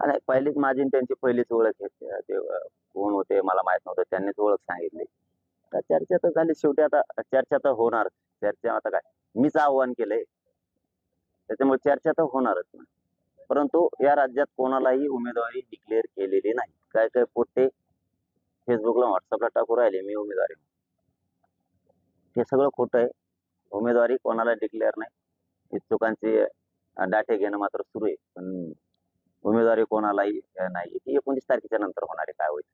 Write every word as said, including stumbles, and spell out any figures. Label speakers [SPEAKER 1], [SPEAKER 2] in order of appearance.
[SPEAKER 1] आणि पहिलीच माझी आणि त्यांची पहिलीच ओळख आहे. ते अ, कोण होते मला माहित नव्हतं. त्यांनीच ओळख सांगितली. तर चर्चा तर झाली. शेवटी आता चर्चा तर होणार. चर्चा आता काय मीच आव्हान केलंय. त्याच्यामुळे चर्चा तर होणारच ना. परंतु या राज्यात कोणालाही उमेदवारी डिक्लेअर केलेली नाही. काय-काय पोट्टे Facebookला, WhatsAppला टाकू राहिले, मी उमेदवार आहे. हे सगळं खोटं आहे. उमेदवारी कोणाला डिक्लेअर नाही. इच्छुकांचे अ, डाटे घेणं मात्र सुरू आहे. पण उमेदवारी कोणालाही अ, नाही. ती एकोणतीस तारखेच्या नंतर होणार आहे काय होईल.